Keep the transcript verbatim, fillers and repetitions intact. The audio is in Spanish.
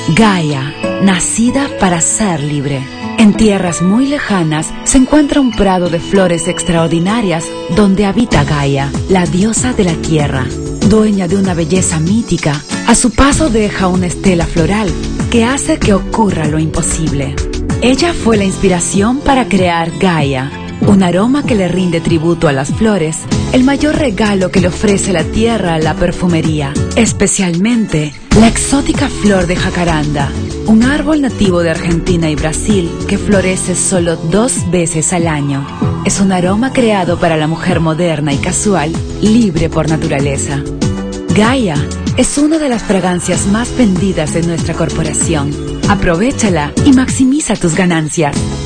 Gaia, nacida para ser libre. En tierras muy lejanas se encuentra un prado de flores extraordinarias donde habita Gaia, la diosa de la tierra. Dueña de una belleza mítica, a su paso deja una estela floral que hace que ocurra lo imposible. Ella fue la inspiración para crear Gaia, un aroma que le rinde tributo a las flores, el mayor regalo que le ofrece la tierra a la perfumería, especialmente la exótica flor de jacaranda, un árbol nativo de Argentina y Brasil que florece solo dos veces al año. Es un aroma creado para la mujer moderna y casual, libre por naturaleza. Gaia es una de las fragancias más vendidas de nuestra corporación. Aprovéchala y maximiza tus ganancias.